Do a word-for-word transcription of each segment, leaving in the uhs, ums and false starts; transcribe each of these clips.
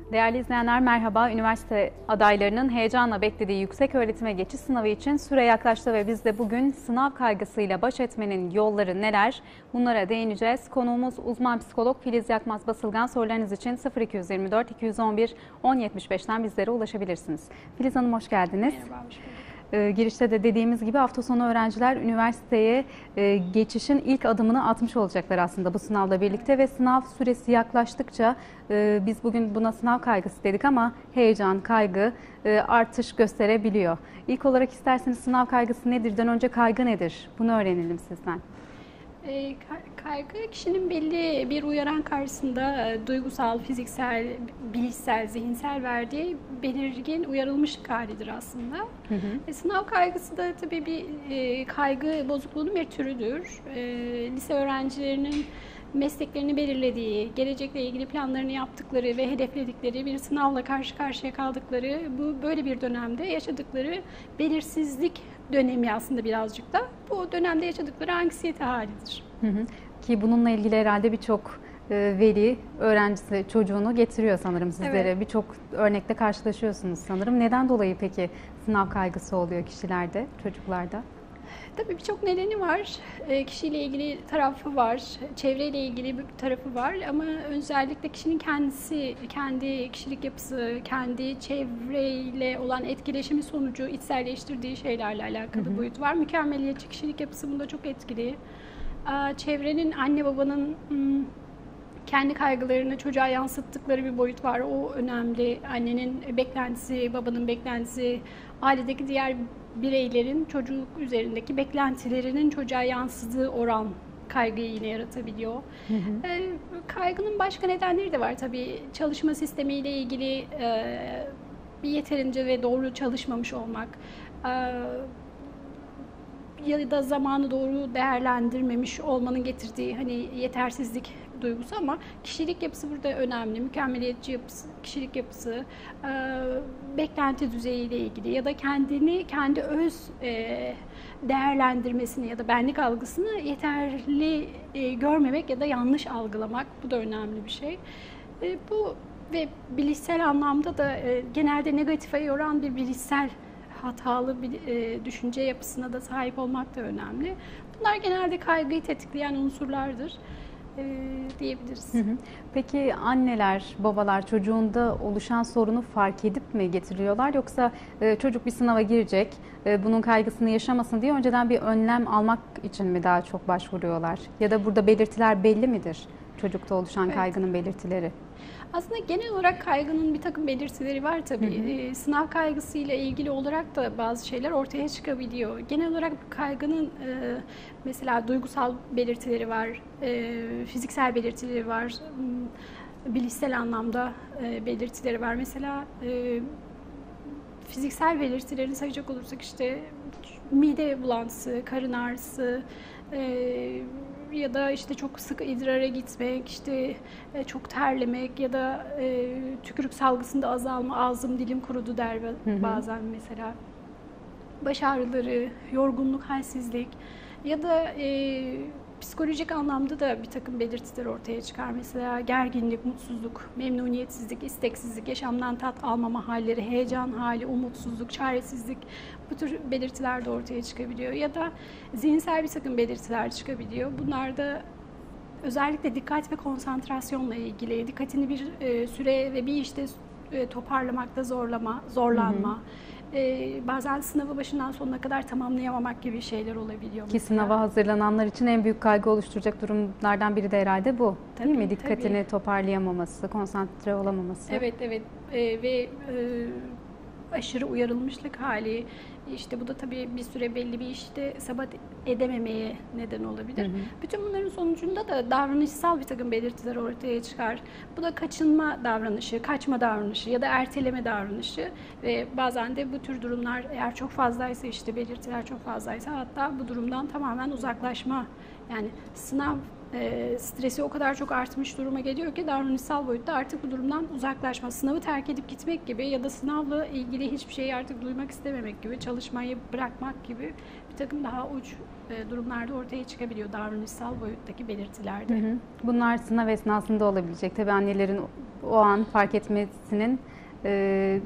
Değerli izleyenler merhaba. Üniversite adaylarının heyecanla beklediği yükseköğretime geçiş sınavı için süre yaklaştı ve biz de bugün sınav kaygısıyla baş etmenin yolları neler? Bunlara değineceğiz. Konuğumuz uzman psikolog Filiz Yakmaz Basılgan. Sorularınız için sıfır iki yüz yirmi dört iki yüz on bir on yetmiş beşten bizlere ulaşabilirsiniz. Filiz Hanım hoş geldiniz. Merhaba, hoş bulduk. Ee, girişte de dediğimiz gibi hafta sonu öğrenciler üniversiteye e, geçişin ilk adımını atmış olacaklar aslında bu sınavla birlikte ve sınav süresi yaklaştıkça e, biz bugün buna sınav kaygısı dedik ama heyecan, kaygı e, artış gösterebiliyor. İlk olarak isterseniz sınav kaygısı nedirden önce kaygı nedir? Bunu öğrenelim sizden. E, kaygı kişinin belli bir uyaran karşısında e, duygusal, fiziksel, bilişsel, zihinsel verdiği belirgin uyarılmışlık halidir aslında. Hı hı. E, sınav kaygısı da tabii bir e, kaygı bozukluğunun bir türüdür. E, lise öğrencilerinin mesleklerini belirlediği, gelecekle ilgili planlarını yaptıkları ve hedefledikleri bir sınavla karşı karşıya kaldıkları, bu böyle bir dönemde yaşadıkları belirsizlik dönemi aslında birazcık da bu dönemde yaşadıkları anksiyete halidir. Hı hı. Ki bununla ilgili herhalde birçok veli öğrencisi çocuğunu getiriyor sanırım sizlere. Evet. Birçok örnekte karşılaşıyorsunuz sanırım. Neden dolayı peki sınav kaygısı oluyor kişilerde, çocuklarda? Tabii birçok nedeni var. E, kişiyle ilgili tarafı var, çevreyle ilgili bir tarafı var ama özellikle kişinin kendisi, kendi kişilik yapısı, kendi çevreyle olan etkileşimi sonucu içselleştirdiği şeylerle alakalı hı hı. boyut var. Mükemmeliyetçi kişilik yapısı bunda çok etkili. E, çevrenin, anne babanın m, kendi kaygılarını çocuğa yansıttıkları bir boyut var. O önemli. Annenin beklentisi, babanın beklentisi, ailedeki diğer bireylerin çocuk üzerindeki beklentilerinin çocuğa yansıdığı oran kaygıyı yine yaratabiliyor. Hı hı. E, kaygının başka nedenleri de var tabii. Çalışma sistemiyle ilgili e, bir yeterince ve doğru çalışmamış olmak, e, ya da zamanı doğru değerlendirmemiş olmanın getirdiği hani yetersizlik duygusu ama kişilik yapısı burada önemli. Mükemmeliyetçi yapısı, kişilik yapısı, e, beklenti düzeyiyle ilgili ya da kendini, kendi öz e, değerlendirmesini ya da benlik algısını yeterli e, görmemek ya da yanlış algılamak. Bu da önemli bir şey. E, bu ve bilişsel anlamda da e, genelde negatife yoran bir bilişsel hatalı bir e, düşünce yapısına da sahip olmak da önemli. Bunlar genelde kaygıyı tetikleyen unsurlardır e, diyebiliriz. Hı hı. Peki anneler, babalar çocuğunda oluşan sorunu fark edip mi getiriyorlar yoksa e, çocuk bir sınava girecek, e, bunun kaygısını yaşamasın diye önceden bir önlem almak için mi daha çok başvuruyorlar? Ya da burada belirtiler belli midir? Çocukta oluşan evet. kaygının belirtileri. Aslında genel olarak kaygının bir takım belirtileri var tabii. Hı hı. E, sınav kaygısıyla ilgili olarak da bazı şeyler ortaya çıkabiliyor. Genel olarak kaygının e, mesela duygusal belirtileri var, e, fiziksel belirtileri var, bilişsel anlamda e, belirtileri var. Mesela e, fiziksel belirtilerini sayacak olursak işte mide bulantısı, karın ağrısı, e, ya da işte çok sık idrara gitmek, işte çok terlemek ya da e, tükürük salgısında azalma, ağzım dilim kurudu der bazen mesela. Baş ağrıları, yorgunluk, halsizlik ya da e, psikolojik anlamda da bir takım belirtiler ortaya çıkar. Mesela gerginlik, mutsuzluk, memnuniyetsizlik, isteksizlik, yaşamdan tat almama halleri, heyecan hali, umutsuzluk, çaresizlik bu tür belirtiler de ortaya çıkabiliyor. Ya da zihinsel bir takım belirtiler çıkabiliyor. Bunlar da özellikle dikkat ve konsantrasyonla ilgili, dikkatini bir e, süre ve bir işte e, toparlamakta zorlama, zorlanma. Hı hı. Ee, bazen sınavı başından sonuna kadar tamamlayamamak gibi şeyler olabiliyor. Ki mesela. Sınava hazırlananlar için en büyük kaygı oluşturacak durumlardan biri de herhalde bu. Tabii, değil mi? Dikkatini tabii. toparlayamaması, konsantre olamaması. Evet, evet. Ee, ve e, aşırı uyarılmışlık hali, işte bu da tabii bir süre belli bir işte sebat edememeye neden olabilir. Hı hı. Bütün bunların sonucunda da davranışsal bir takım belirtiler ortaya çıkar. Bu da kaçınma davranışı, kaçma davranışı ya da erteleme davranışı ve bazen de bu tür durumlar eğer çok fazlaysa işte belirtiler çok fazlaysa hatta bu durumdan tamamen uzaklaşma, yani sınav E, stresi o kadar çok artmış duruma geliyor ki davranışsal boyutta artık bu durumdan uzaklaşma, sınavı terk edip gitmek gibi ya da sınavla ilgili hiçbir şeyi artık duymak istememek gibi, çalışmayı bırakmak gibi bir takım daha uç e, durumlarda ortaya çıkabiliyor davranışsal boyuttaki belirtilerde. Hı hı. Bunlar sınav esnasında olabilecek. Tabii annelerin o an fark etmesinin e,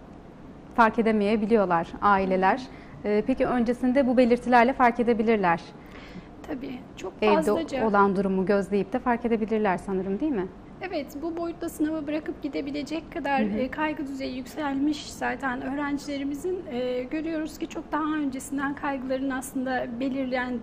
fark edemeyebiliyorlar aileler. E, peki öncesinde bu belirtilerle fark edebilirler. Tabii çok Evde fazlaca olan durumu gözleyip de fark edebilirler sanırım, değil mi? Evet, bu boyutta sınavı bırakıp gidebilecek kadar hı hı. e, kaygı düzeyi yükselmiş zaten öğrencilerimizin. E, görüyoruz ki çok daha öncesinden kaygıların aslında belirlen,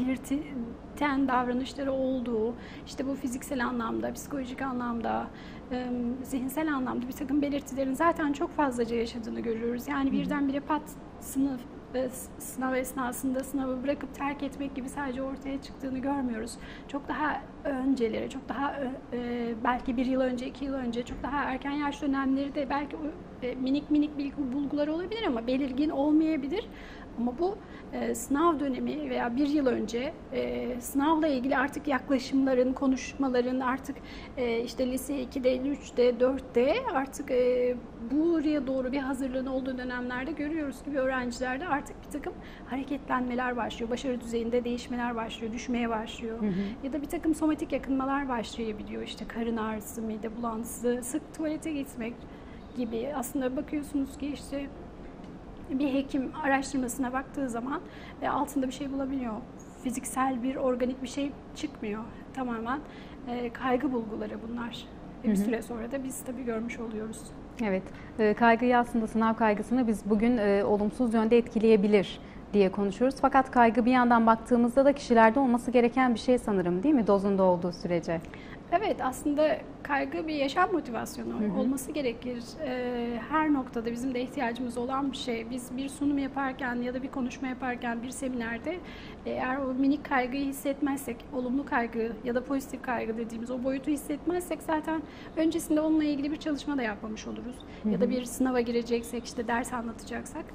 belirten davranışları olduğu, işte bu fiziksel anlamda, psikolojik anlamda, e, zihinsel anlamda bir takım belirtilerin zaten çok fazlaca yaşadığını görüyoruz. Yani birdenbire pat sınıf sınav esnasında sınavı bırakıp terk etmek gibi sadece ortaya çıktığını görmüyoruz. Çok daha önceleri, çok daha e, belki bir yıl önce, iki yıl önce, çok daha erken yaş dönemleri de belki e, minik minik bilgi bulgular olabilir ama belirgin olmayabilir. Ama bu e, sınav dönemi veya bir yıl önce e, sınavla ilgili artık yaklaşımların, konuşmaların artık e, işte lise ikide, üçte, dörtte artık e, buraya doğru bir hazırlığın olduğu dönemlerde görüyoruz ki öğrencilerde artık bir takım hareketlenmeler başlıyor. Başarı düzeyinde değişmeler başlıyor, düşmeye başlıyor. Hı hı. Ya da bir takım somatik yakınmalar başlayabiliyor. İşte karın ağrısı, mide bulantısı, sık tuvalete gitmek gibi. Aslında bakıyorsunuz ki işte bir hekim araştırmasına baktığı zaman e, altında bir şey bulabiliyor. Fiziksel bir organik bir şey çıkmıyor. Tamamen e, kaygı bulguları bunlar. E, bir süre sonra da biz tabii görmüş oluyoruz. Evet, e, kaygıyı aslında sınav kaygısını biz bugün e, olumsuz yönde etkileyebilir diye konuşuyoruz. Fakat kaygı bir yandan baktığımızda da kişilerde olması gereken bir şey sanırım, değil mi? Dozunda olduğu sürece. Evet, aslında kaygı bir yaşam motivasyonu hı hı. olması gerekir. Ee, her noktada bizim de ihtiyacımız olan bir şey. Biz bir sunum yaparken ya da bir konuşma yaparken bir seminerde eğer o minik kaygıyı hissetmezsek, olumlu kaygı ya da pozitif kaygı dediğimiz o boyutu hissetmezsek zaten öncesinde onunla ilgili bir çalışma da yapmamış oluruz. Hı hı. Ya da bir sınava gireceksek, işte ders anlatacaksak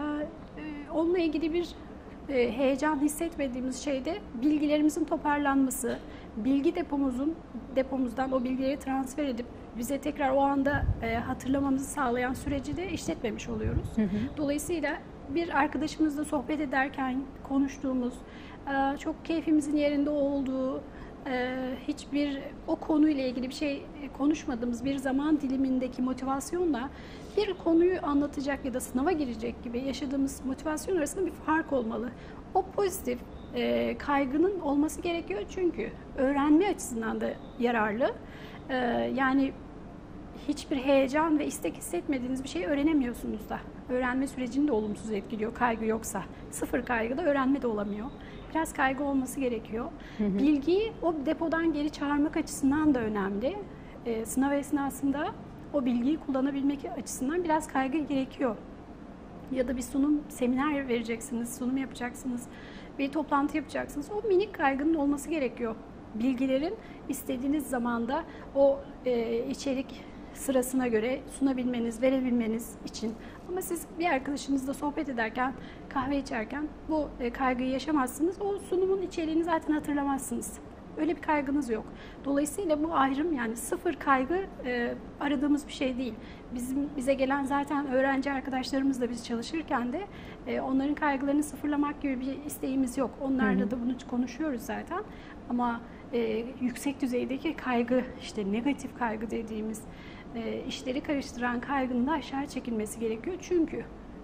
onunla ilgili bir heyecan hissetmediğimiz şeyde bilgilerimizin toparlanması, bilgi depomuzun depomuzdan o bilgileri transfer edip bize tekrar o anda e, hatırlamamızı sağlayan süreci de işletmemiş oluyoruz. Hı hı. Dolayısıyla bir arkadaşımızla sohbet ederken konuştuğumuz, e, çok keyfimizin yerinde olduğu, e, hiçbir o konuyla ilgili bir şey konuşmadığımız bir zaman dilimindeki motivasyonla bir konuyu anlatacak ya da sınava girecek gibi yaşadığımız motivasyon arasında bir fark olmalı. O pozitif e, kaygının olması gerekiyor çünkü öğrenme açısından da yararlı. E, yani hiçbir heyecan ve istek hissetmediğiniz bir şeyi öğrenemiyorsunuz da. Öğrenme sürecini de olumsuz etkiliyor kaygı yoksa. Sıfır kaygıda öğrenme de olamıyor. Biraz kaygı olması gerekiyor. Hı hı. Bilgiyi o depodan geri çağırmak açısından da önemli. E, sınav esnasında o bilgiyi kullanabilmek açısından biraz kaygı gerekiyor. Ya da bir sunum, seminer vereceksiniz, sunum yapacaksınız, bir toplantı yapacaksınız. O minik kaygının olması gerekiyor. Bilgilerin istediğiniz zamanda o e, içerik sırasına göre sunabilmeniz, verebilmeniz için. Ama siz bir arkadaşınızla sohbet ederken, kahve içerken bu e, kaygıyı yaşamazsınız. O sunumun içeriğini zaten hatırlamazsınız. Öyle bir kaygınız yok. Dolayısıyla bu ayrım, yani sıfır kaygı e, aradığımız bir şey değil. Bizim bize gelen zaten öğrenci arkadaşlarımızla biz çalışırken de e, onların kaygılarını sıfırlamak gibi bir isteğimiz yok. Onlarla hı hı. da bunu konuşuyoruz zaten. Ama e, yüksek düzeydeki kaygı, işte negatif kaygı dediğimiz e, işleri karıştıran kaygının da aşağı çekilmesi gerekiyor. Çünkü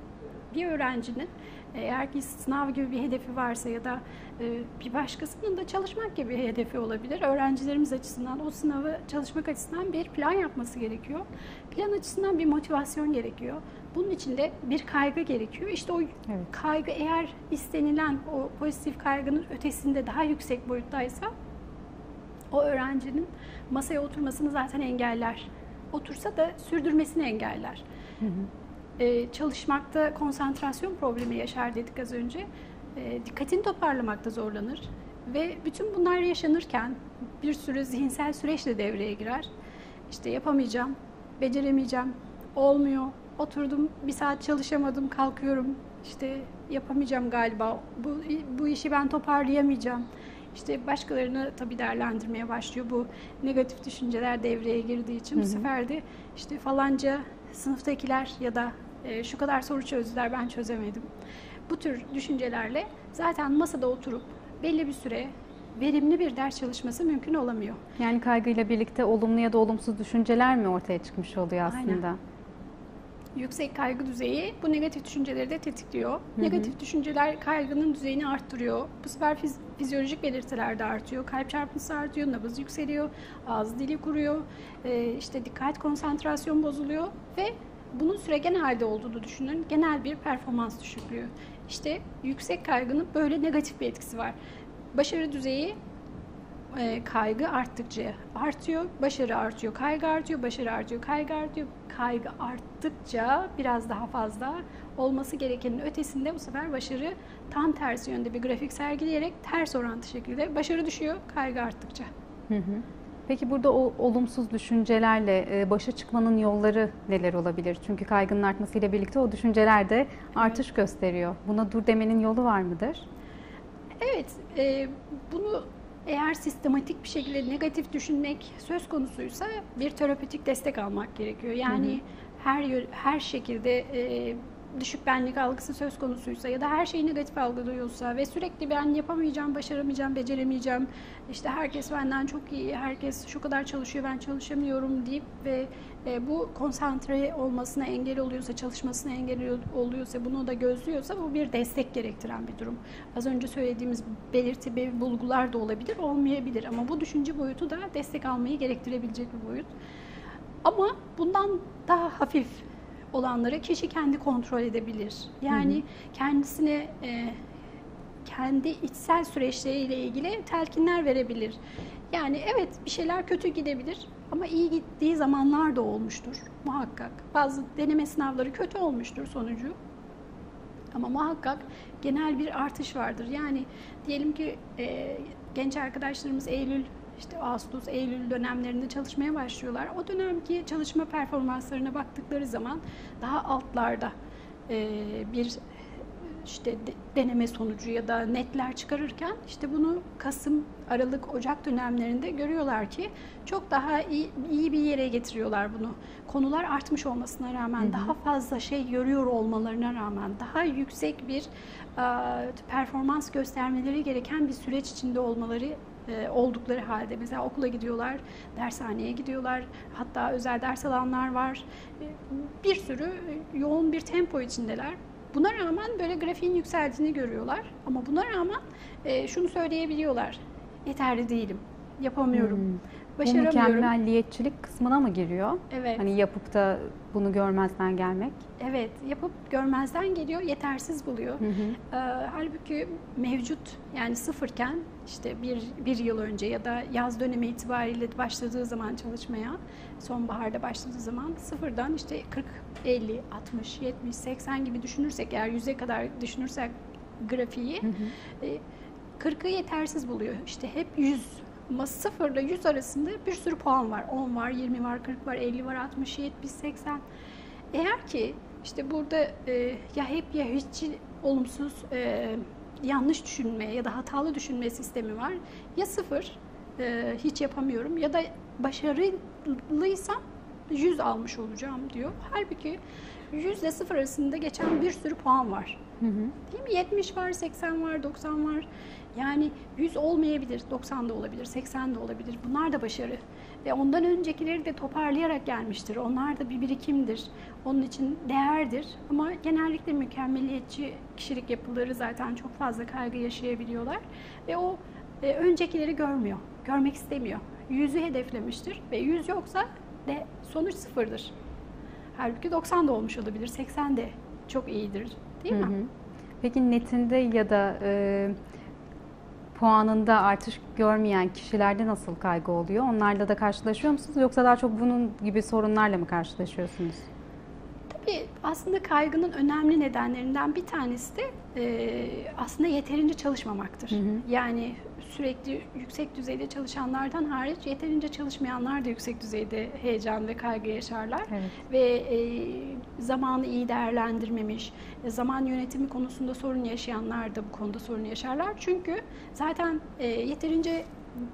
bir öğrencinin eğer ki sınav gibi bir hedefi varsa ya da e, bir başkasının da çalışmak gibi bir hedefi olabilir. Öğrencilerimiz açısından o sınavı çalışmak açısından bir plan yapması gerekiyor. Plan açısından bir motivasyon gerekiyor. Bunun için de bir kaygı gerekiyor. İşte o evet. kaygı eğer istenilen o pozitif kaygının ötesinde daha yüksek boyuttaysa o öğrencinin masaya oturmasını zaten engeller. Otursa da sürdürmesini engeller. Hı hı. Ee, çalışmakta konsantrasyon problemi yaşar dedik az önce. Ee, dikkatini toparlamakta zorlanır. Ve bütün bunlar yaşanırken bir sürü zihinsel süreç de devreye girer. İşte yapamayacağım, beceremeyeceğim, olmuyor, oturdum bir saat çalışamadım, kalkıyorum, işte yapamayacağım galiba, bu, bu işi ben toparlayamayacağım. İşte başkalarını tabii değerlendirmeye başlıyor. Bu negatif düşünceler devreye girdiği için hı hı. bu sefer de işte falanca sınıftakiler ya da e, şu kadar soru çözdüler ben çözemedim. Bu tür düşüncelerle zaten masada oturup belli bir süre verimli bir ders çalışması mümkün olamıyor. Yani kaygıyla birlikte olumlu ya da olumsuz düşünceler mi ortaya çıkmış oluyor aslında? Aynen. Yüksek kaygı düzeyi bu negatif düşünceleri de tetikliyor. Hı hı. Negatif düşünceler kaygının düzeyini arttırıyor. Bu sefer fiz- fizyolojik belirtiler de artıyor. Kalp çarpıntısı artıyor, nabız yükseliyor, ağız dili kuruyor, e, işte dikkat, konsantrasyon bozuluyor ve bunun süregen halde olduğunu düşünün. Genel bir performans düşüklüğü. İşte yüksek kaygının böyle negatif bir etkisi var. Başarı düzeyi e, kaygı arttıkça artıyor, başarı artıyor, kaygı artıyor, başarı artıyor, kaygı artıyor. Kaygı arttıkça biraz daha fazla olması gerekenin ötesinde bu sefer başarı tam tersi yönde bir grafik sergileyerek ters orantı şekilde başarı düşüyor kaygı arttıkça. Hı hı. Peki burada o olumsuz düşüncelerle başa çıkmanın yolları neler olabilir? Çünkü kaygının artmasıyla birlikte o düşünceler de artış evet. gösteriyor. Buna dur demenin yolu var mıdır? Evet, e, bunu eğer sistematik bir şekilde negatif düşünmek söz konusuysa bir terapötik destek almak gerekiyor. Yani hı hı. her her şekilde e, düşük benlik algısı söz konusuysa ya da her şeyi negatif algılıyorsa ve sürekli ben yapamayacağım, başaramayacağım, beceremeyeceğim, işte herkes benden çok iyi, herkes şu kadar çalışıyor, ben çalışamıyorum deyip ve e, bu konsantre olmasına engel oluyorsa, çalışmasına engel oluyorsa, bunu da gözlüyorsa bu bir destek gerektiren bir durum. Az önce söylediğimiz belirti ve bulgular da olabilir, olmayabilir ama bu düşünce boyutu da destek almayı gerektirebilecek bir boyut. Ama bundan daha hafif olanları kişi kendi kontrol edebilir. Yani hı hı. kendisine e, kendi içsel süreçleriyle ilgili telkinler verebilir. Yani evet bir şeyler kötü gidebilir ama iyi gittiği zamanlar da olmuştur muhakkak. Bazı deneme sınavları kötü olmuştur sonucu. Ama muhakkak genel bir artış vardır. Yani diyelim ki e, genç arkadaşlarımız Eylül İşte Ağustos, Eylül dönemlerinde çalışmaya başlıyorlar. O dönemki çalışma performanslarına baktıkları zaman daha altlarda bir işte deneme sonucu ya da netler çıkarırken işte bunu Kasım, Aralık, Ocak dönemlerinde görüyorlar ki çok daha iyi, iyi bir yere getiriyorlar bunu. Konular artmış olmasına rağmen, hı hı. daha fazla şey görüyor olmalarına rağmen, daha yüksek bir performans göstermeleri gereken bir süreç içinde olmaları oldukları halde mesela okula gidiyorlar, dershaneye gidiyorlar, hatta özel ders alanlar var. Bir sürü yoğun bir tempo içindeler. Buna rağmen böyle grafiğin yükseldiğini görüyorlar. Ama buna rağmen şunu söyleyebiliyorlar. Yeterli değilim, yapamıyorum, hmm. başaramıyorum. Bu mükemmelliyetçilik kısmına mı giriyor? Evet. Hani yapıp da bunu görmezden gelmek. Evet, yapıp görmezden geliyor, yetersiz buluyor. Hı hı. Ee, halbuki mevcut yani sıfırken işte bir, bir yıl önce ya da yaz dönemi itibariyle başladığı zaman çalışmaya, sonbaharda başladığı zaman sıfırdan işte kırk, elli, altmış, yetmiş, seksen gibi düşünürsek, eğer yüze kadar düşünürsek grafiği, hı hı. E, kırkı yetersiz buluyor. İşte hep yüz. Ama sıfır ile yüz arasında bir sürü puan var. on var, yirmi var, kırk var, elli var, altmış, yetmiş, seksen. Eğer ki işte burada e, ya hep ya hiç olumsuz, e, yanlış düşünme ya da hatalı düşünme sistemi var. Ya sıfır, e, hiç yapamıyorum ya da başarılıysam yüz almış olacağım diyor. Halbuki yüz ile sıfır arasında geçen bir sürü puan var. Hı hı. Değil mi? yetmiş var, seksen var, doksan var. Yani yüz olmayabilir, doksan da olabilir, seksen de olabilir. Bunlar da başarı. Ve ondan öncekileri de toparlayarak gelmiştir. Onlar da bir birikimdir. Onun için değerdir. Ama genellikle mükemmeliyetçi kişilik yapıları zaten çok fazla kaygı yaşayabiliyorlar. Ve o e, öncekileri görmüyor, görmek istemiyor. Yüzü hedeflemiştir ve yüz yoksa de sonuç sıfırdır. Halbuki doksan da olmuş olabilir, seksen de çok iyidir. Değil mi? Hı hı. Peki netinde ya da e, puanında artış görmeyen kişilerde nasıl kaygı oluyor? Onlarla da karşılaşıyor musunuz? Yoksa daha çok bunun gibi sorunlarla mı karşılaşıyorsunuz? Tabii aslında kaygının önemli nedenlerinden bir tanesi de e, aslında yeterince çalışmamaktır. Hı hı. Yani sürekli yüksek düzeyde çalışanlardan hariç yeterince çalışmayanlar da yüksek düzeyde heyecan ve kaygı yaşarlar. Evet. Ve e, zamanı iyi değerlendirmemiş, zaman yönetimi konusunda sorun yaşayanlar da bu konuda sorun yaşarlar. Çünkü zaten e, yeterince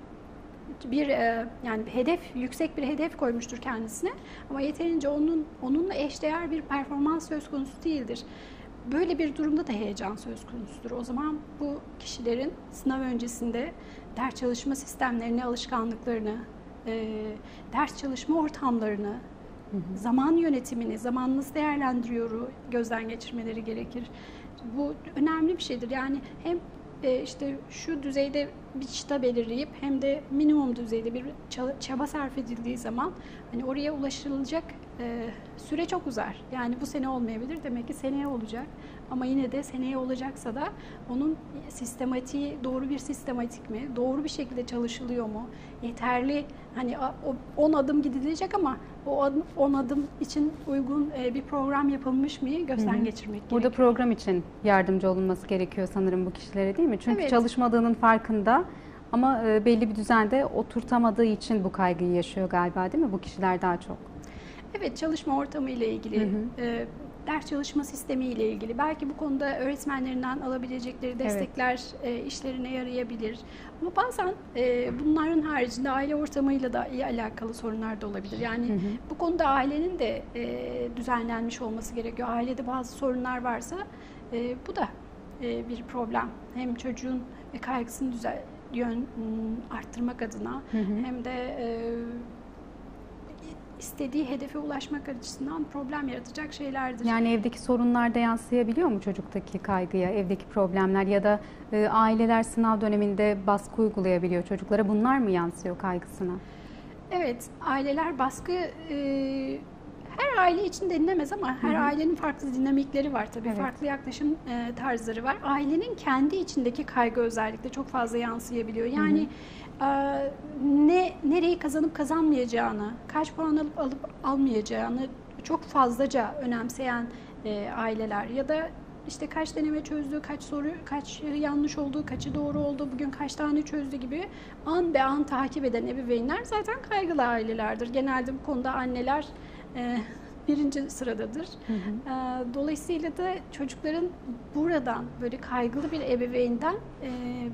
bir e, yani bir hedef, yüksek bir hedef koymuştur kendisine ama yeterince onun onunla eşdeğer bir performans söz konusu değildir. böyle bir durumda da heyecan söz konusudur. O zaman bu kişilerin sınav öncesinde ders çalışma sistemlerini, alışkanlıklarını, e, ders çalışma ortamlarını, hı hı. zaman yönetimini, zamanı nasıl değerlendiriyor gözden geçirmeleri gerekir. Bu önemli bir şeydir. Yani hem e, işte şu düzeyde bir çıta belirleyip hem de minimum düzeyde bir çaba sarf edildiği zaman hani oraya ulaşılacak e, süre çok uzar. Yani bu sene olmayabilir, demek ki seneye olacak. Ama yine de seneye olacaksa da onun sistematiği doğru bir sistematik mi, doğru bir şekilde çalışılıyor mu, yeterli hani on adım gidilecek ama o on adım için uygun bir program yapılmış mı gözden Hı-hı. geçirmek gerekiyor. Burada program için yardımcı olunması gerekiyor sanırım bu kişilere, değil mi? Çünkü evet. çalışmadığının farkında ama belli bir düzende oturtamadığı için bu kaygıyı yaşıyor galiba, değil mi bu kişiler daha çok? Evet, çalışma ortamı ile ilgili, hı hı. E, ders çalışma sistemi ile ilgili. Belki bu konuda öğretmenlerinden alabilecekleri destekler evet. e, işlerine yarayabilir. Ama bazen e, bunların haricinde aile ortamıyla da iyi alakalı sorunlar da olabilir. Yani hı hı. bu konuda ailenin de e, düzenlenmiş olması gerekiyor. Ailede bazı sorunlar varsa e, bu da e, bir problem. Hem çocuğun kaygısını düzen, yön, arttırmak adına hı hı. hem de e, istediği hedefe ulaşmak açısından problem yaratacak şeylerdir. Yani evdeki sorunlar da yansıyabiliyor mu çocuktaki kaygıya, evdeki problemler ya da e, aileler sınav döneminde baskı uygulayabiliyor çocuklara, bunlar mı yansıyor kaygısına? Evet, aileler baskı e, her aile için denilemez ama her Hı-hı. ailenin farklı dinamikleri var tabii, evet. farklı yaklaşım e, tarzları var. Ailenin kendi içindeki kaygı özellikle çok fazla yansıyabiliyor. Yani e, ne nereyi kazanıp kazanmayacağını, kaç puan alıp alıp almayacağını çok fazlaca önemseyen e, aileler ya da işte kaç deneme çözdü, kaç soru, kaç yanlış oldu, kaçı doğru oldu, bugün kaç tane çözdü gibi an be an takip eden ebeveynler zaten kaygılı ailelerdir. Genelde bu konuda anneler e, birinci sıradadır. Hı hı. E, dolayısıyla da çocukların buradan böyle kaygılı bir ebeveynden e,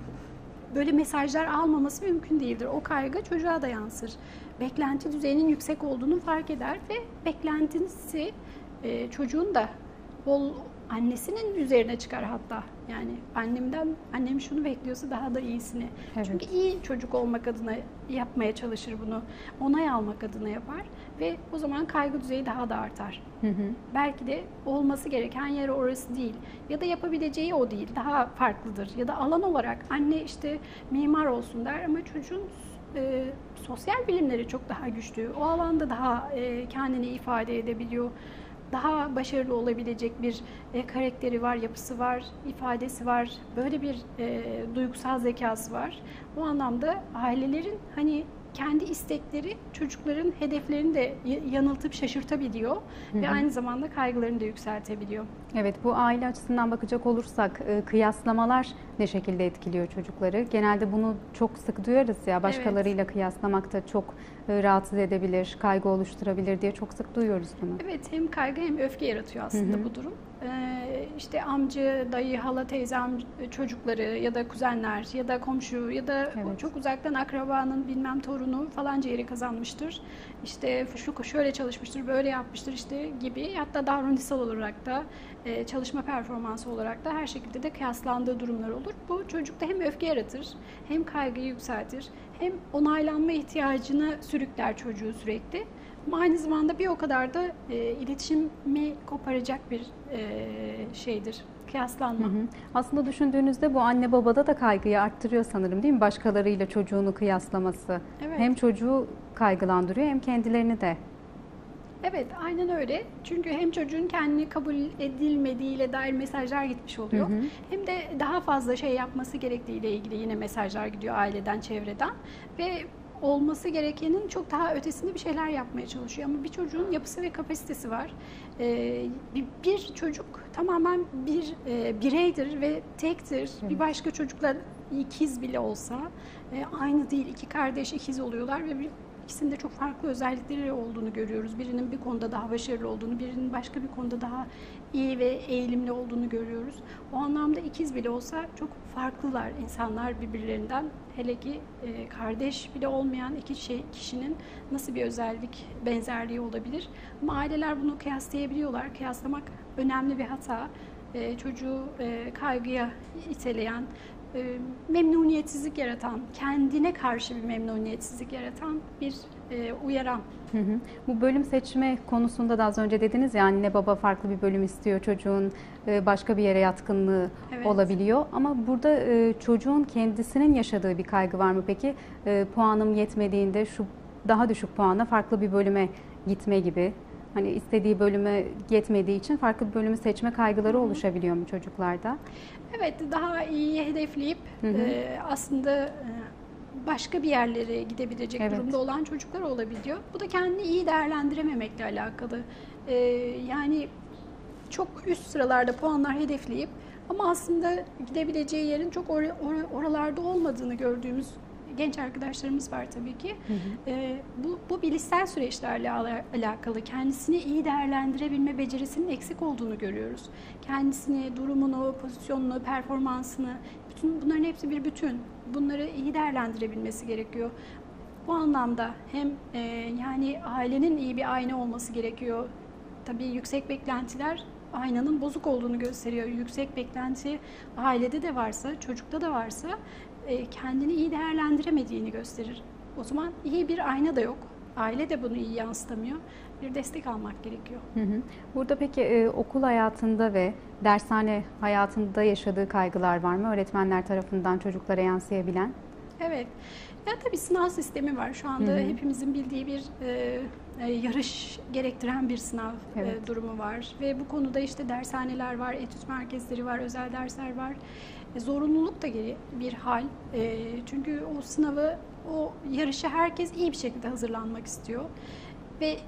böyle mesajlar almaması mümkün değildir. O kaygı çocuğa da yansır. Beklenti düzeyinin yüksek olduğunu fark eder ve beklentisi e, çocuğun da bol annesinin üzerine çıkar hatta. Yani annemden, annem şunu bekliyorsa daha da iyisini. Evet. Çünkü iyi çocuk olmak adına yapmaya çalışır bunu. Onay almak adına yapar ve o zaman kaygı düzeyi daha da artar. Hı hı. Belki de olması gereken yer orası değil. Ya da yapabileceği o değil. Daha farklıdır. Ya da alan olarak anne işte mimar olsun der ama çocuğun e, sosyal bilimleri çok daha güçlü. O alanda daha e, kendini ifade edebiliyor. Daha başarılı olabilecek bir e, karakteri var, yapısı var, ifadesi var, böyle bir e, duygusal zekası var. Bu anlamda ailelerin hani kendi istekleri çocukların hedeflerini de yanıltıp şaşırtabiliyor hı hı. ve aynı zamanda kaygılarını da yükseltebiliyor. Evet, bu aile açısından bakacak olursak kıyaslamalar ne şekilde etkiliyor çocukları? Genelde bunu çok sık duyarız ya, başkalarıyla evet. kıyaslamak da çok rahatsız edebilir, kaygı oluşturabilir diye çok sık duyuyoruz bunu. Evet, hem kaygı hem öfke yaratıyor aslında hı hı. bu durum. Ee, işte amca, dayı, hala, teyzem çocukları ya da kuzenler ya da komşu ya da evet. çok uzaktan akrabanın bilmem torunu falanca yeri kazanmıştır. İşte şu şöyle çalışmıştır, böyle yapmıştır işte gibi, hatta davranışsal olarak da çalışma performansı olarak da her şekilde de kıyaslandığı durumlar olur. Bu çocukta hem öfke yaratır, hem kaygıyı yükseltir, hem onaylanma ihtiyacını sürükler çocuğu sürekli. Ama aynı zamanda bir o kadar da e, iletişimi koparacak bir e, şeydir, kıyaslanma. Hı hı. Aslında düşündüğünüzde bu anne babada da kaygıyı arttırıyor sanırım, değil mi? Başkalarıyla çocuğunu kıyaslaması. Evet. Hem çocuğu kaygılandırıyor hem kendilerini de. Evet, aynen öyle. Çünkü hem çocuğun kendini kabul edilmediğiyle dair mesajlar gitmiş oluyor. Hı hı. Hem de daha fazla şey yapması gerektiğiyle ilgili yine mesajlar gidiyor aileden, çevreden. Ve olması gerekenin çok daha ötesinde bir şeyler yapmaya çalışıyor. Ama bir çocuğun yapısı ve kapasitesi var. Ee, bir, bir çocuk tamamen bir e, bireydir ve tektir. Evet. Bir başka çocukla ikiz bile olsa e, aynı değil. İki kardeş ikiz oluyorlar ve bir İkisinde çok farklı özellikleri olduğunu görüyoruz. Birinin bir konuda daha başarılı olduğunu, birinin başka bir konuda daha iyi ve eğilimli olduğunu görüyoruz. O anlamda ikiz bile olsa çok farklılar insanlar birbirlerinden. Hele ki e, kardeş bile olmayan iki şey, kişinin nasıl bir özellik benzerliği olabilir? Ama aileler bunu kıyaslayabiliyorlar. Kıyaslamak önemli bir hata. e, çocuğu e, kaygıya iteleyen, e, memnuniyetsizlik yaratan, kendine karşı bir memnuniyetsizlik yaratan bir e, uyaran. Hı hı. Bu bölüm seçme konusunda da az önce dediniz ya, anne baba farklı bir bölüm istiyor, çocuğun e, başka bir yere yatkınlığı Evet. olabiliyor. Ama burada e, çocuğun kendisinin yaşadığı bir kaygı var mı peki? E, puanım yetmediğinde şu daha düşük puanla farklı bir bölüme gitme gibi. Hani istediği bölüme yetmediği için farklı bir bölümü seçme kaygıları oluşabiliyor mu çocuklarda? Evet, daha iyi hedefleyip Hı hı. e, aslında e, başka bir yerlere gidebilecek Evet. durumda olan çocuklar olabiliyor. Bu da kendini iyi değerlendirememekle alakalı. E, yani çok üst sıralarda puanlar hedefleyip ama aslında gidebileceği yerin çok or- or- oralarda olmadığını gördüğümüz genç arkadaşlarımız var tabii ki. Hı hı. E, bu, bu bilişsel süreçlerle ala- alakalı kendisini iyi değerlendirebilme becerisinin eksik olduğunu görüyoruz. Kendisini, durumunu, pozisyonunu, performansını, bütün bunların hepsi bir bütün. Bunları iyi değerlendirebilmesi gerekiyor. Bu anlamda hem e, yani ailenin iyi bir ayna olması gerekiyor. Tabii yüksek beklentiler aynanın bozuk olduğunu gösteriyor. Yüksek beklenti ailede de varsa, çocukta da varsa e, kendini iyi değerlendiremediğini gösterir. O zaman iyi bir ayna da yok. Aile de bunu iyi yansıtamıyor. Bir destek almak gerekiyor. Hı hı. Burada peki e, okul hayatında ve dershane hayatında yaşadığı kaygılar var mı? Öğretmenler tarafından çocuklara yansıyabilen? Evet. Ya tabii sınav sistemi var. Şu anda Hı hı. hepimizin bildiği bir e, e, yarış gerektiren bir sınav Evet. e, durumu var. Ve bu konuda işte dershaneler var, etüt merkezleri var, özel dersler var. E, zorunluluk da geri bir hal. E, çünkü o sınavı, o yarışa herkes iyi bir şekilde hazırlanmak istiyor. Ve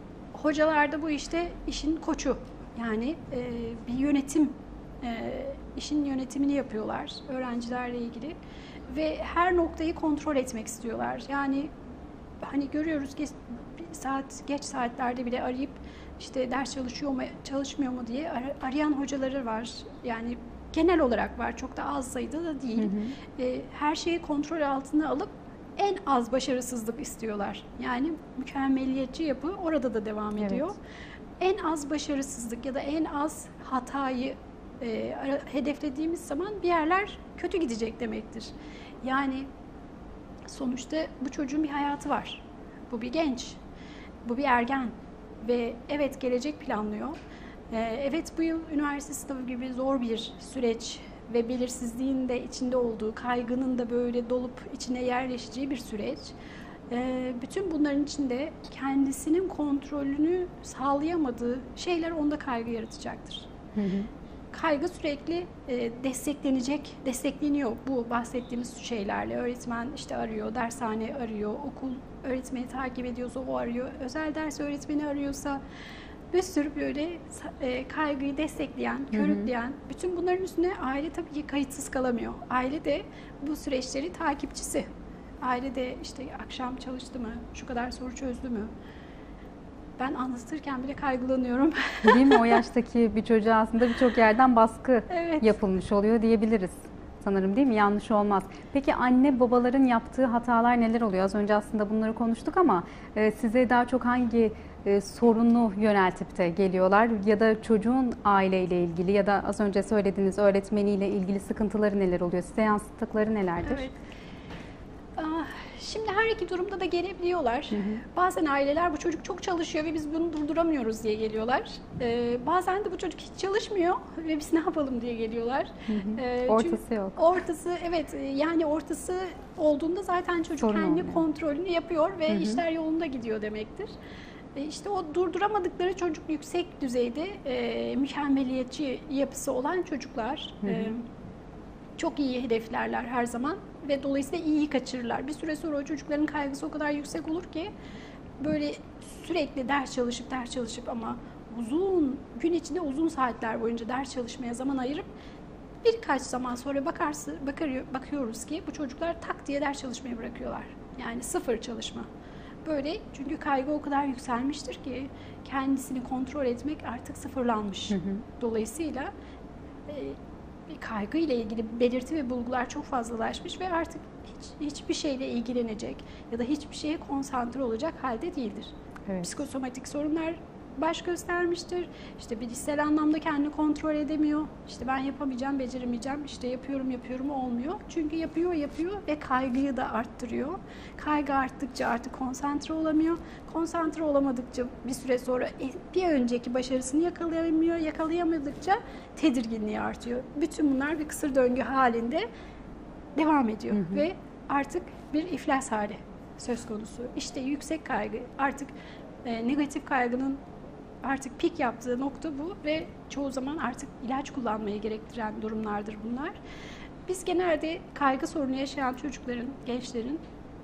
hocalar da bu işte işin koçu. Yani e, bir yönetim, e, işin yönetimini yapıyorlar öğrencilerle ilgili. Ve her noktayı kontrol etmek istiyorlar. Yani hani görüyoruz ki bir saat geç saatlerde bile arayıp işte ders çalışıyor mu, çalışmıyor mu diye ar- arayan hocaları var. Yani genel olarak var. Çok da az sayıda da değil. Hı hı. E, her şeyi kontrol altına alıp en az başarısızlık istiyorlar. Yani mükemmeliyetçi yapı orada da devam ediyor. Evet. En az başarısızlık ya da en az hatayı e, ara- hedeflediğimiz zaman bir yerler kötü gidecek demektir. Yani sonuçta bu çocuğun bir hayatı var. Bu bir genç, bu bir ergen ve evet gelecek planlıyor. E, evet bu yıl üniversite sınavı gibi zor bir süreç ve belirsizliğin de içinde olduğu, kaygının da böyle dolup içine yerleşeceği bir süreç. E, bütün bunların içinde kendisinin kontrolünü sağlayamadığı şeyler onda kaygı yaratacaktır. Hı hı. Kaygı sürekli e, desteklenecek, destekleniyor bu bahsettiğimiz şeylerle. Öğretmen işte arıyor, dershane arıyor, okul öğretmeni takip ediyorsa o arıyor, özel ders öğretmeni arıyorsa bir sürü böyle e, kaygıyı destekleyen, körükleyen, bütün bunların üstüne aile tabii ki kayıtsız kalamıyor. Aile de bu süreçleri takipçisi. Aile de işte akşam çalıştı mı, şu kadar soru çözdü mü? Ben anlatırken bile kaygılanıyorum. Değil mi? O yaştaki bir çocuğa aslında birçok yerden baskı Evet. yapılmış oluyor diyebiliriz. Sanırım, değil mi? Yanlış olmaz. Peki anne babaların yaptığı hatalar neler oluyor? Az önce aslında bunları konuştuk ama e, size daha çok hangi e, sorunu yöneltip de geliyorlar? Ya da çocuğun aileyle ilgili ya da az önce söylediğiniz öğretmeniyle ilgili sıkıntıları neler oluyor? Size yansıttıkları nelerdir? Evet. Ah, Şimdi her iki durumda da gelebiliyorlar. Hı hı. Bazen aileler bu çocuk çok çalışıyor ve biz bunu durduramıyoruz diye geliyorlar. Ee, bazen de bu çocuk hiç çalışmıyor ve biz ne yapalım diye geliyorlar. Hı hı. Ee, Ortası çünkü yok. Ortası evet, yani ortası olduğunda zaten çocuk Sorun kendi olmuyor. kontrolünü yapıyor ve Hı hı. işler yolunda gidiyor demektir. E İşte o durduramadıkları çocuk yüksek düzeyde e, mükemmeliyetçi yapısı olan çocuklar. Hı hı. E, çok iyi hedeflerler her zaman ve dolayısıyla iyiyi kaçırırlar. Bir süre sonra o çocukların kaygısı o kadar yüksek olur ki böyle sürekli ders çalışıp ders çalışıp ama uzun gün içinde uzun saatler boyunca ders çalışmaya zaman ayırıp birkaç zaman sonra bakarsı, bakıyor, bakıyoruz ki bu çocuklar tak diye ders çalışmayı bırakıyorlar. Yani sıfır çalışma. Böyle çünkü kaygı o kadar yükselmiştir ki kendisini kontrol etmek artık sıfırlanmış. Hı hı. Dolayısıyla e, kaygı ile ilgili belirti ve bulgular çok fazlalaşmış ve artık hiç, hiçbir şeyle ilgilenecek ya da hiçbir şeye konsantre olacak halde değildir. Evet. Psikosomatik sorunlar baş göstermiştir. İşte bilişsel anlamda kendini kontrol edemiyor. İşte ben yapamayacağım, beceremeyeceğim. İşte yapıyorum, yapıyorum olmuyor. Çünkü yapıyor, yapıyor ve kaygıyı da arttırıyor. Kaygı arttıkça artık konsantre olamıyor. Konsantre olamadıkça bir süre sonra bir önceki başarısını yakalayamıyor. Yakalayamadıkça tedirginliği artıyor. Bütün bunlar bir kısır döngü halinde devam ediyor. Hı hı. Ve artık bir iflas hali söz konusu. İşte yüksek kaygı, artık e, negatif kaygının artık pik yaptığı nokta bu ve çoğu zaman artık ilaç kullanmayı gerektiren durumlardır bunlar. Biz genelde kaygı sorunu yaşayan çocukların, gençlerin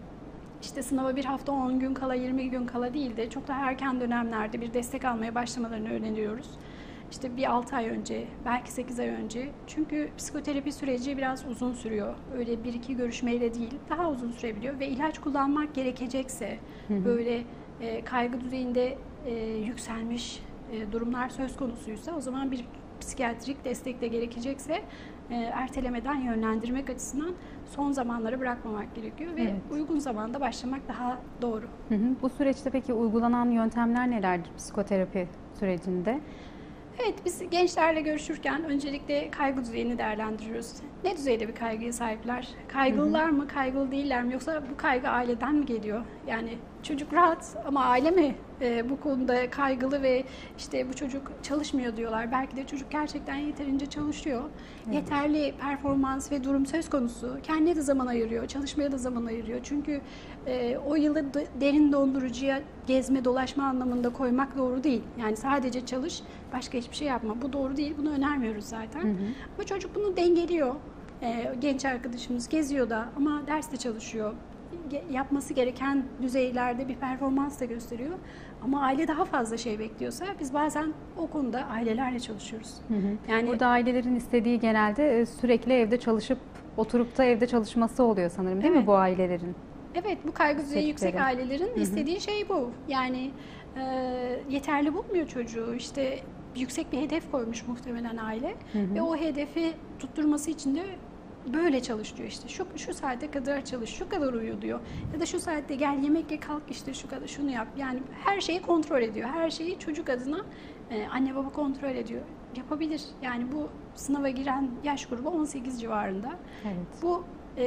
işte sınava bir hafta on gün kala, yirmi gün kala değil de çok daha erken dönemlerde bir destek almaya başlamalarını öneriyoruz. İşte bir altı ay önce, belki sekiz ay önce. Çünkü psikoterapi süreci biraz uzun sürüyor. Öyle bir iki görüşmeyle değil, daha uzun sürebiliyor. Ve ilaç kullanmak gerekecekse, hı hı. böyle e, kaygı düzeyinde e, yükselmiş e, durumlar söz konusuysa, o zaman bir psikiyatrik destek de gerekecekse e, ertelemeden yönlendirmek açısından son zamanlara bırakmamak gerekiyor. Ve evet. uygun zamanda başlamak daha doğru. Hı hı. Bu süreçte peki uygulanan yöntemler nelerdir psikoterapi sürecinde? Evet, biz gençlerle görüşürken öncelikle kaygı düzeyini değerlendiriyoruz. Ne düzeyde bir kaygıya sahipler? Kaygılılar mı, kaygılı değiller mi? Yoksa bu kaygı aileden mi geliyor? Yani çocuk rahat ama aile mi e, bu konuda kaygılı ve işte bu çocuk çalışmıyor diyorlar. Belki de çocuk gerçekten yeterince çalışıyor. Evet. Yeterli performans ve durum söz konusu. Kendine de zaman ayırıyor, çalışmaya da zaman ayırıyor. Çünkü e, o yılı derin dondurucuya gezme, dolaşma anlamında koymak doğru değil. Yani sadece çalış, başka hiçbir şey yapma. Bu doğru değil, bunu önermiyoruz zaten. Hı hı. Ama çocuk bunu dengeliyor. E, genç arkadaşımız geziyor da ama derste çalışıyor. Yapması gereken düzeylerde bir performans da gösteriyor. Ama aile daha fazla şey bekliyorsa biz bazen o konuda ailelerle çalışıyoruz. Hı hı. Yani burada ailelerin istediği genelde sürekli evde çalışıp oturup da evde çalışması oluyor sanırım, değil evet. mi bu ailelerin? Evet, bu kaygı düzeyi yüksek ailelerin hı hı. istediği şey bu. Yani e, yeterli bulmuyor çocuğu. İşte yüksek bir hedef koymuş muhtemelen aile hı hı. ve o hedefi tutturması için de böyle çalış diyor işte. Şu, şu saate kadar çalış, şu kadar uyu diyor. Ya da şu saatte gel yemek ye, kalk işte şu kadar şunu yap. Yani her şeyi kontrol ediyor. Her şeyi çocuk adına e, anne baba kontrol ediyor. Yapabilir. Yani bu sınava giren yaş grubu on sekiz civarında. Evet. Bu e,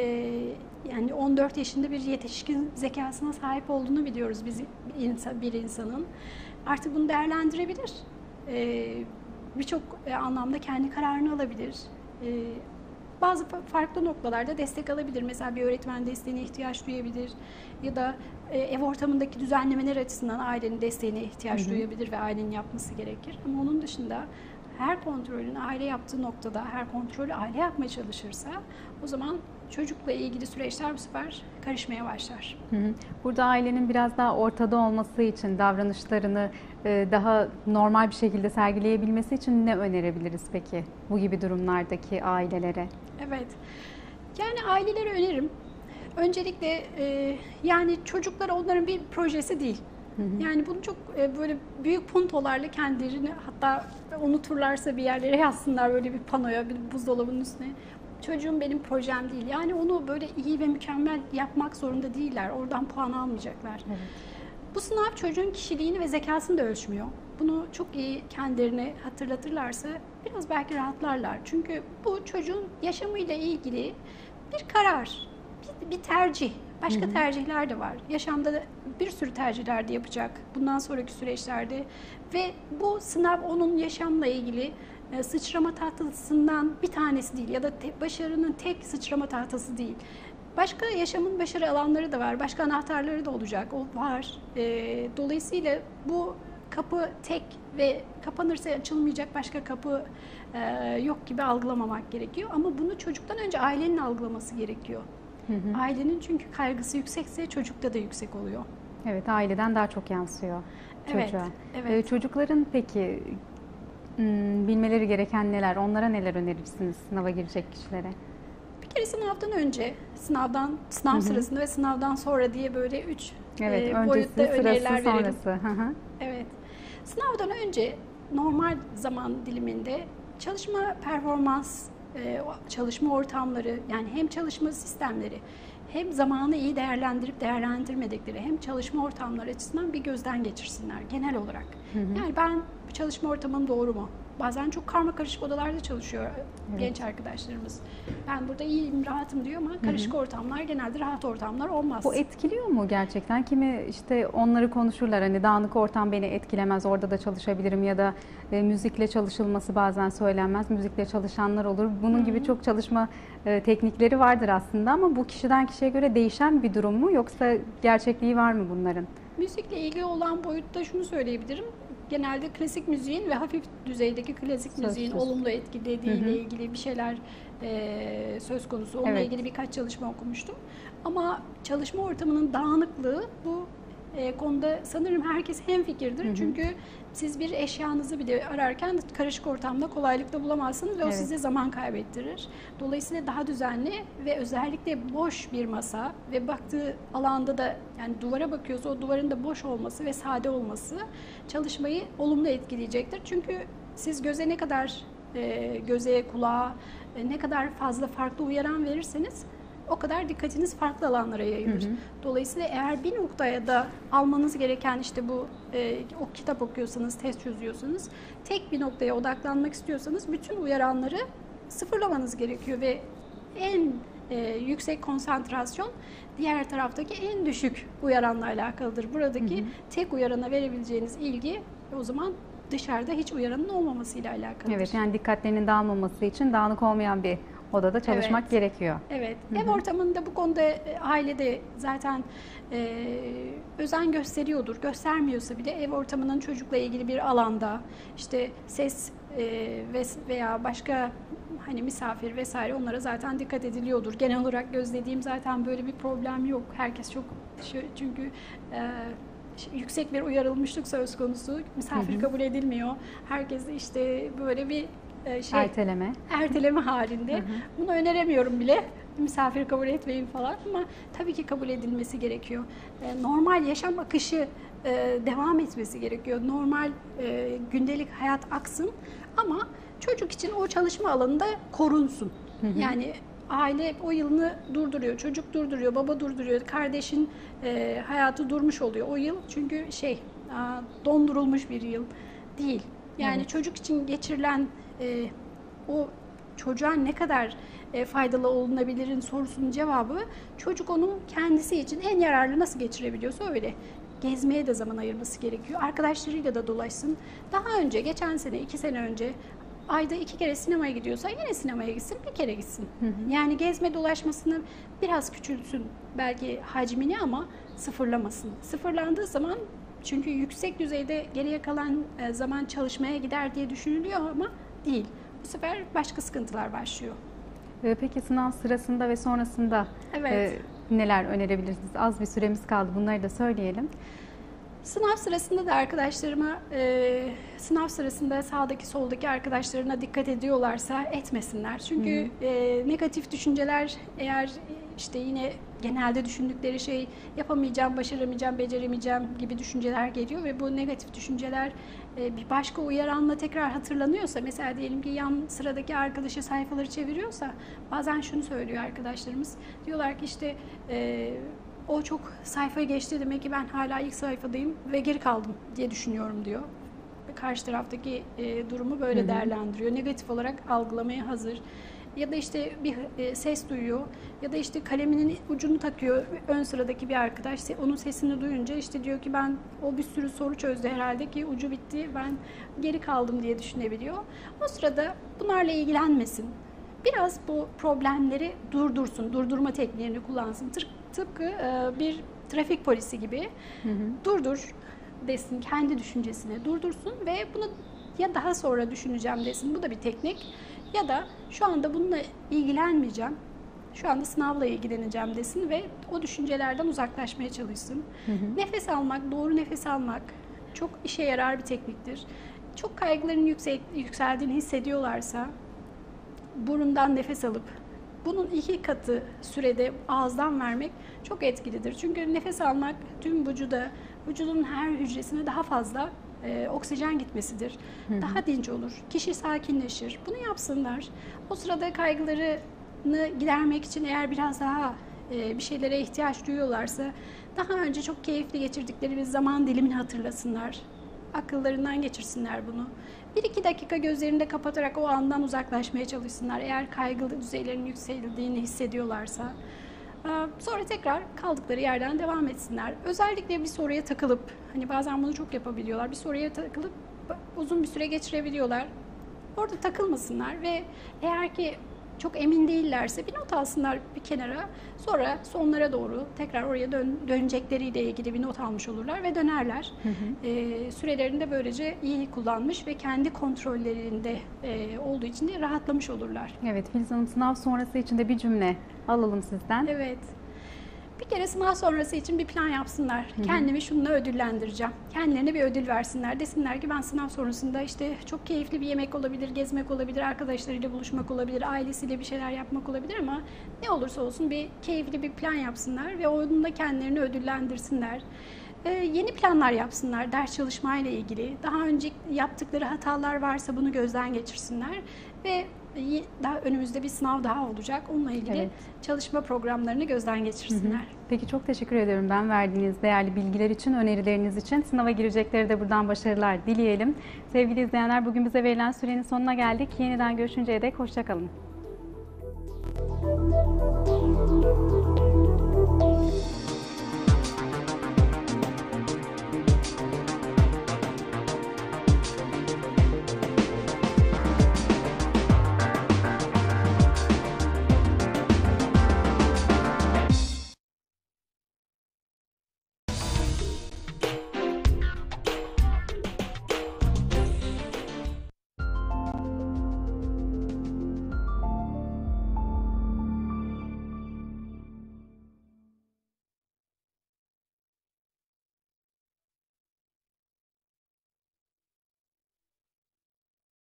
yani on dört yaşında bir yetişkin zekasına sahip olduğunu biliyoruz biz insan, bir insanın. Artık bunu değerlendirebilir. E, Birçok e, anlamda kendi kararını alabilir. E, Bazı farklı noktalarda destek alabilir. Mesela bir öğretmen desteğine ihtiyaç duyabilir ya da ev ortamındaki düzenlemeler açısından ailenin desteğine ihtiyaç hı hı. duyabilir ve ailenin yapması gerekir. Ama onun dışında her kontrolün aile yaptığı noktada her kontrolü aile yapmaya çalışırsa o zaman çocukla ilgili süreçler bu sefer karışmaya başlar. Hı hı. Burada ailenin biraz daha ortada olması için davranışlarını daha normal bir şekilde sergileyebilmesi için ne önerebiliriz peki bu gibi durumlardaki ailelere? Evet, yani ailelere öneririm. Öncelikle e, yani çocuklar onların bir projesi değil. Hı hı. Yani bunu çok e, böyle büyük puntolarla kendilerini hatta unuturlarsa bir yerlere yazsınlar böyle bir panoya, bir buzdolabının üstüne. Çocuğum benim projem değil. Yani onu böyle iyi ve mükemmel yapmak zorunda değiller. Oradan puan almayacaklar. Evet. Bu sınav çocuğun kişiliğini ve zekasını da ölçmüyor. Bunu çok iyi kendilerine hatırlatırlarsa biraz belki rahatlarlar. Çünkü bu çocuğun yaşamıyla ilgili bir karar, bir, bir tercih. Başka hı hı. tercihler de var. Yaşamda bir sürü tercihler de yapacak bundan sonraki süreçlerde. Ve bu sınav onun yaşamla ilgili sıçrama tahtasından bir tanesi değil ya da te, başarının tek sıçrama tahtası değil. Başka yaşamın başarı alanları da var. Başka anahtarları da olacak. O var. E, dolayısıyla bu kapı tek ve kapanırsa açılmayacak başka kapı e, yok gibi algılamamak gerekiyor. Ama bunu çocuktan önce ailenin algılaması gerekiyor. Hı hı. Ailenin çünkü kaygısı yüksekse çocukta da yüksek oluyor. Evet, aileden daha çok yansıyor çocuğa. Evet, evet. Ee, çocukların peki bilmeleri gereken neler? Onlara neler önerirsiniz sınava girecek kişilere? Bir kere sınavdan önce, sınavdan sınav hı hı. sırasında ve sınavdan sonra diye böyle üç evet, e, boyutta öneriler verelim. Sonrası. Hı hı. Evet. Sınavdan önce normal zaman diliminde çalışma performans, e, çalışma ortamları yani hem çalışma sistemleri hem zamanı iyi değerlendirip değerlendirmedikleri hem çalışma ortamları açısından bir gözden geçirsinler genel olarak. Hı hı. Yani ben bu çalışma ortamım doğru mu? Bazen çok karma karışık odalarda çalışıyor Evet. genç arkadaşlarımız. Ben burada iyiyim, rahatım diyor ama karışık ortamlar genelde rahat ortamlar olmaz. Bu etkiliyor mu gerçekten? Kimi işte onları konuşurlar, hani dağınık ortam beni etkilemez, orada da çalışabilirim ya da e, müzikle çalışılması bazen söylenmez, müzikle çalışanlar olur. Bunun Hı hı. gibi çok çalışma e, teknikleri vardır aslında ama bu kişiden kişiye göre değişen bir durum mu yoksa gerçekliği var mı bunların? Müzikle ilgili olan boyutta şunu söyleyebilirim. Genelde klasik müziğin ve hafif düzeydeki klasik Söz müziğin konusu. olumlu etkilediği Hı hı. ile ilgili bir şeyler e, söz konusu. Onunla Evet. ilgili birkaç çalışma okumuştum. Ama çalışma ortamının dağınıklığı bu e, konuda sanırım herkes hemfikirdir. Hı hı. Çünkü siz bir eşyanızı bile ararken karışık ortamda kolaylıkla bulamazsınız ve o Evet. size zaman kaybettirir. Dolayısıyla daha düzenli ve özellikle boş bir masa ve baktığı alanda da, yani duvara bakıyorsa o duvarın da boş olması ve sade olması çalışmayı olumlu etkileyecektir. Çünkü siz göze ne kadar e, göze, kulağa e, ne kadar fazla farklı uyaran verirseniz o kadar dikkatiniz farklı alanlara yayılır. Hı hı. Dolayısıyla eğer bir noktaya da almanız gereken, işte bu e, o kitap okuyorsanız, test çözüyorsanız, tek bir noktaya odaklanmak istiyorsanız bütün uyaranları sıfırlamanız gerekiyor ve en e, yüksek konsantrasyon diğer taraftaki en düşük uyaranla alakalıdır. Buradaki Hı hı. tek uyarana verebileceğiniz ilgi o zaman dışarıda hiç uyaranın olmamasıyla alakalıdır. Evet, yani dikkatlerinin dağılmaması için dağınık olmayan bir odada çalışmak Evet. gerekiyor. Evet, Hı ev hı. ortamında bu konuda e, ailede zaten e, özen gösteriyordur. Göstermiyorsa bile ev ortamının çocukla ilgili bir alanda işte ses e, ve veya başka hani misafir vesaire onlara zaten dikkat ediliyordur. Genel olarak gözlediğim zaten böyle bir problem yok. Herkes çok şu- çünkü e, yüksek bir uyarılmışlık söz konusu. Misafir Hı hı. kabul edilmiyor. Herkes işte böyle bir e, şey Erteleme. erteleme halinde. Hı hı. Bunu öneremiyorum bile. Misafir kabul etmeyin falan ama tabii ki kabul edilmesi gerekiyor. E, Normal yaşam akışı e, devam etmesi gerekiyor. Normal e, gündelik hayat aksın ama çocuk için o çalışma alanında korunsun. Hı hı. Yani aile o yılını durduruyor, çocuk durduruyor, baba durduruyor, kardeşin e, hayatı durmuş oluyor o yıl. Çünkü şey a, dondurulmuş bir yıl değil. Yani Evet. çocuk için geçirilen e, o çocuğa ne kadar e, faydalı olunabilirin sorusunun cevabı, çocuk onun kendisi için en yararlı nasıl geçirebiliyorsa öyle. Gezmeye de zaman ayırması gerekiyor. Arkadaşlarıyla da dolaşsın. Daha önce, geçen sene, iki sene önce ayda iki kere sinemaya gidiyorsa yine sinemaya gitsin, bir kere gitsin. Hı hı. Yani gezme dolaşmasını biraz küçültsün belki hacmini ama sıfırlamasın. Sıfırlandığı zaman, çünkü yüksek düzeyde geriye kalan e, zaman çalışmaya gider diye düşünülüyor ama değil. Bu sefer başka sıkıntılar başlıyor. Ee, Peki sınav sırasında ve sonrasında Evet. e, neler önerebilirsiniz? Az bir süremiz kaldı. Bunları da söyleyelim. Sınav sırasında da arkadaşlarıma, e, sınav sırasında sağdaki soldaki arkadaşlarına dikkat ediyorlarsa etmesinler. Çünkü e, negatif düşünceler, eğer işte yine genelde düşündükleri şey yapamayacağım, başaramayacağım, beceremeyeceğim gibi düşünceler geliyor ve bu negatif düşünceler e, bir başka uyaranla tekrar hatırlanıyorsa, mesela diyelim ki yan sıradaki arkadaşı sayfaları çeviriyorsa, bazen şunu söylüyor arkadaşlarımız, diyorlar ki işte e, o çok sayfayı geçti, demek ki ben hala ilk sayfadayım ve geri kaldım diye düşünüyorum diyor. Ve karşı taraftaki e, durumu böyle Hı hı. değerlendiriyor. Negatif olarak algılamaya hazır. Ya da işte bir e, ses duyuyor ya da işte kaleminin ucunu takıyor ön sıradaki bir arkadaş, onun sesini duyunca işte diyor ki ben, o bir sürü soru çözdü herhalde ki ucu bitti, ben geri kaldım diye düşünebiliyor. O sırada bunlarla ilgilenmesin. Biraz bu problemleri durdursun, durdurma tekniğini kullansın. Tır- Tıpkı e, bir trafik polisi gibi Hı hı. durdur desin, kendi düşüncesini durdursun ve bunu ya daha sonra düşüneceğim desin. Bu da bir teknik. Ya da şu anda bununla ilgilenmeyeceğim, şu anda sınavla ilgileneceğim desin ve o düşüncelerden uzaklaşmaya çalışsın. Hı hı. Nefes almak, doğru nefes almak çok işe yarar bir tekniktir. Çok kaygıların yüksek, yükseldiğini hissediyorlarsa burundan nefes alıp bunun iki katı sürede ağızdan vermek çok etkilidir. Çünkü nefes almak tüm vücuda, vücudun her hücresine daha fazla e, oksijen gitmesidir. Hı hı. Daha dinç olur. Kişi sakinleşir. Bunu yapsınlar. O sırada kaygılarını gidermek için eğer biraz daha e, bir şeylere ihtiyaç duyuyorlarsa, daha önce çok keyifli geçirdikleri bir zaman dilimini hatırlasınlar. akıllarından geçirsinler bunu. Bir iki dakika gözlerini de kapatarak o andan uzaklaşmaya çalışsınlar. Eğer kaygı düzeylerinin yükseldiğini hissediyorlarsa. Sonra tekrar kaldıkları yerden devam etsinler. Özellikle bir soruya takılıp, hani bazen bunu çok yapabiliyorlar, bir soruya takılıp uzun bir süre geçirebiliyorlar. Orada takılmasınlar ve eğer ki çok emin değillerse bir not alsınlar bir kenara. Sonra sonlara doğru tekrar oraya dön, dönecekleriyle ilgili bir not almış olurlar ve dönerler. Hı hı. E, sürelerini de böylece iyi kullanmış ve kendi kontrollerinde e, olduğu için de rahatlamış olurlar. Evet, Filiz Hanım, sınav sonrası için de bir cümle alalım sizden. Evet. Bir kere sınav sonrası için bir plan yapsınlar. Hı hı. Kendimi şununla ödüllendireceğim. Kendilerine bir ödül versinler. Desinler ki ben sınav sonrasında işte çok keyifli bir yemek olabilir, gezmek olabilir, arkadaşlarıyla buluşmak olabilir, ailesiyle bir şeyler yapmak olabilir ama ne olursa olsun bir keyifli bir plan yapsınlar ve onunla kendilerini ödüllendirsinler. Ee, yeni planlar yapsınlar ders çalışmayla ilgili. Daha önce yaptıkları hatalar varsa bunu gözden geçirsinler ve daha önümüzde bir sınav daha olacak. Onunla ilgili evet. çalışma programlarını gözden geçirsinler. Hı hı. Peki, çok teşekkür ediyorum ben verdiğiniz değerli bilgiler için, önerileriniz için. Sınava girecekleri de buradan başarılar dileyelim. Sevgili izleyenler, bugün bize verilen sürenin sonuna geldik. Yeniden görüşünceye dek hoşça kalın.